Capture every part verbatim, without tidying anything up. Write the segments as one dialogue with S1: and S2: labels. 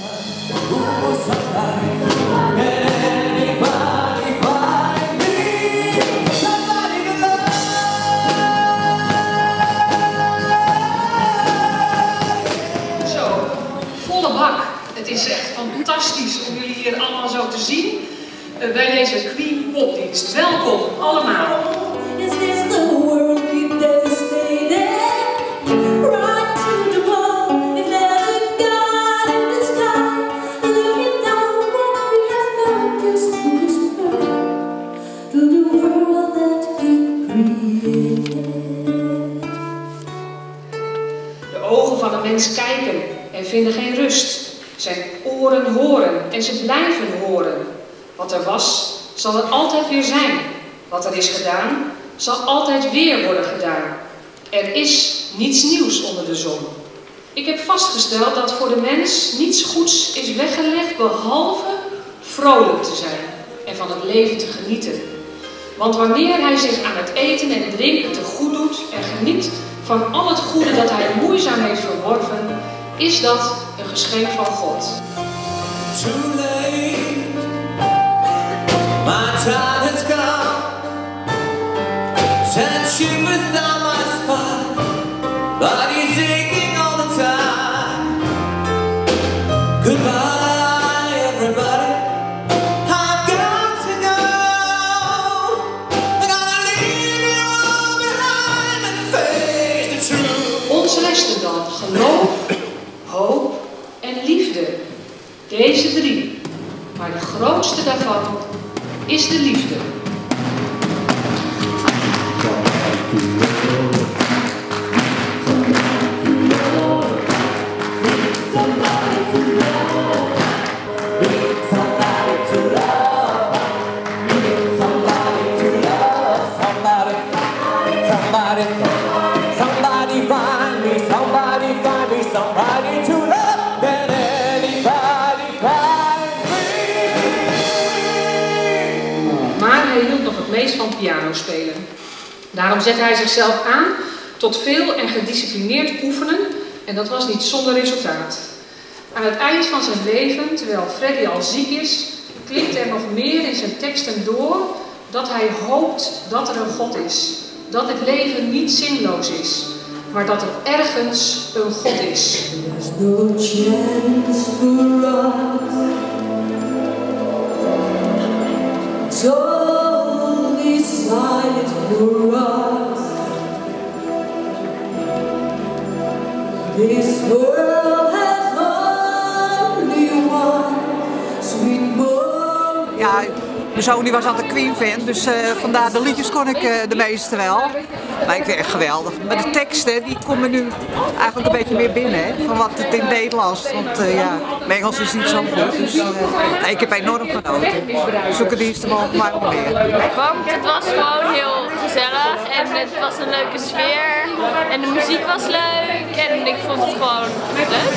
S1: Het is echt fantastisch om jullie hier allemaal zo te zien uh, bij deze Queen popdienst. Welkom allemaal. De ogen van een mens kijken en vinden geen rust. Zijn oren horen en ze blijven horen. Wat er was, zal er altijd weer zijn. Wat er is gedaan, zal altijd weer worden gedaan. Er is niets nieuws onder de zon. Ik heb vastgesteld dat voor de mens niets goeds is weggelegd behalve vrolijk te zijn en van het leven te genieten. Want wanneer hij zich aan het eten en drinken te goed doet en geniet van al het goede dat hij moeizaam heeft verworven, is dat een geschenk van God.
S2: Too late, my time has come. Since you was on my spot, body's aching all the time. Goodbye, everybody. I've got to go. I'm gonna leave you all behind and face the truth.
S1: Ons resten dan geloof, hoop en liefde. Deze drie. Maar de grootste daarvan is de liefde. Maar hij hield nog het meest van piano spelen. Daarom zette hij zichzelf aan tot veel en gedisciplineerd oefenen en dat was niet zonder resultaat. Aan het eind van zijn leven, terwijl Freddie al ziek is, klinkt er nog meer in zijn teksten door dat hij hoopt dat er een God is. Dat het leven niet zinloos is, maar dat er ergens een God is.
S2: There's no chance for us. It's only silent for us. This world has only one sweet moment.
S3: Ja, mijn zoon die was altijd Queen-fan, dus uh, vandaar de liedjes kon ik uh, de meeste wel. Maar ik vind het echt geweldig. Maar de teksten die komen nu eigenlijk een beetje meer binnen, hè, van wat het in het Nederlands. Want uh, ja, mijn Engels is niet zo goed, dus uh, nee, ik heb enorm genoten. Zoeken diensten mogen maar nog meer.
S4: Want het was gewoon heel gezellig en het was een leuke sfeer en de muziek was leuk en ik vond het gewoon leuk.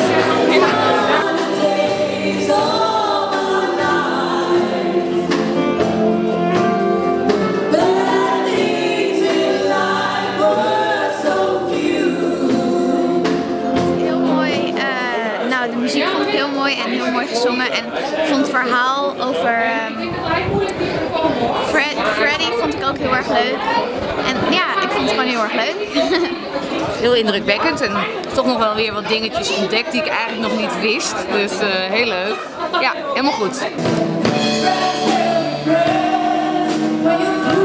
S5: De muziek vond ik heel mooi en heel mooi gezongen en ik vond het verhaal over um, Fred, Freddie vond ik ook heel erg leuk en ja, ik vond het gewoon heel erg leuk.
S6: Heel indrukwekkend en toch nog wel weer wat dingetjes ontdekt die ik eigenlijk nog niet wist, dus uh, heel leuk. Ja, helemaal goed.